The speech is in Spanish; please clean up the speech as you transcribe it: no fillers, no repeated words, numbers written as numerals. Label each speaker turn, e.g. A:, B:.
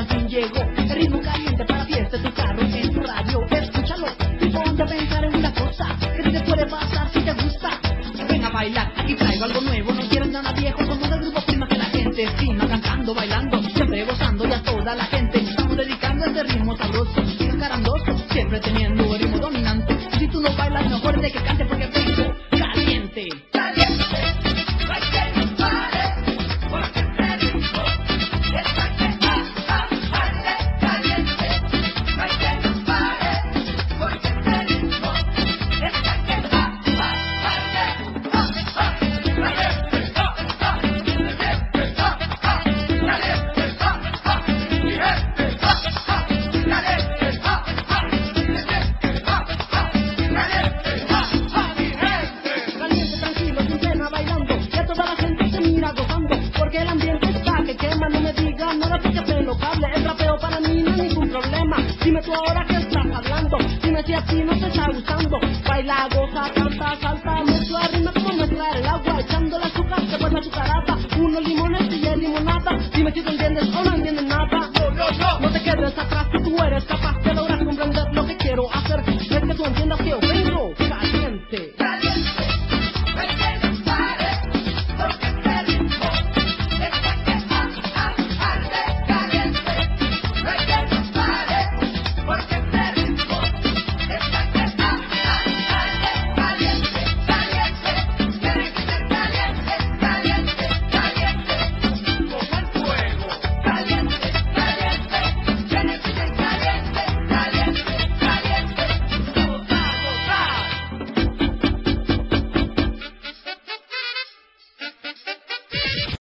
A: al fin llegó. El ritmo caliente para fiesta, tu carro en tu radio. Escúchalo y ponte a pensar en una cosa que te puede pasar si te gusta. Ven a bailar y traigo algo nuevo. No quieres nada viejo, somos el grupo Prima que la gente estima. Cantando, bailando, siempre gozando y a toda la gente estamos dedicando este ritmo sabroso y carandoso, siempre teniendo el ritmo dominante. Si tú no bailas, no acuerdes que cante porque vengo caliente. Porque el ambiente está que quema, no me digas nada porque te lo cable. El rapeo para mí no es ningún problema. Dime tú ahora que estás hablando, dime si a ti no te está gustando. Baila, goza, canta, salta, mezcla rima como mezclar el agua, echando el azúcar se vuelve azucarada. Unos limones y el limonada. Dime si tú entiendes o no entiendes nada. No te quedes atrás si tú eres capaz de lograr comprender lo que quiero hacer. Es que tú entiendas que yo vengo caliente.